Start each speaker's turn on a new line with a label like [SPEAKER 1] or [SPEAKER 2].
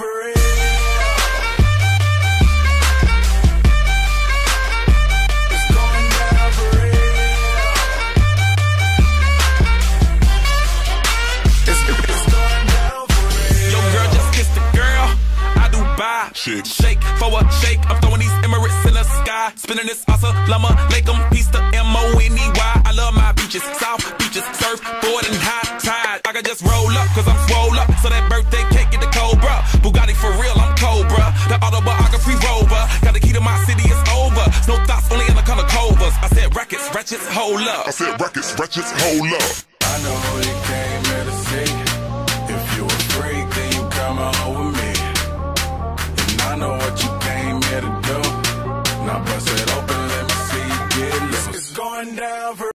[SPEAKER 1] for real. It's going down for real. It's going down for real.
[SPEAKER 2] Yo, girl, just kiss the girl. I do buy. Shake for a shake. I'm throwing these Emirates in the sky. Spinning this Assalamu alaikum, peace to M-O-N-E-Y. I love my beaches, south beaches, surfboard and high tide. I can just roll up, cause I'm swole up. So that birthday cake get the Cobra. Bugatti for real, I'm Cobra. The autobiography rover. Got the key to my city, it's over. No thoughts, only in the color covers. I said rackets, ratchets, hold up.
[SPEAKER 3] I said rackets, ratchets, hold up.
[SPEAKER 1] I know who you came here to see. If you a freak, then you come on with me. And I know what you came here to do. Now bust it open, let me see you get loose. It's going down for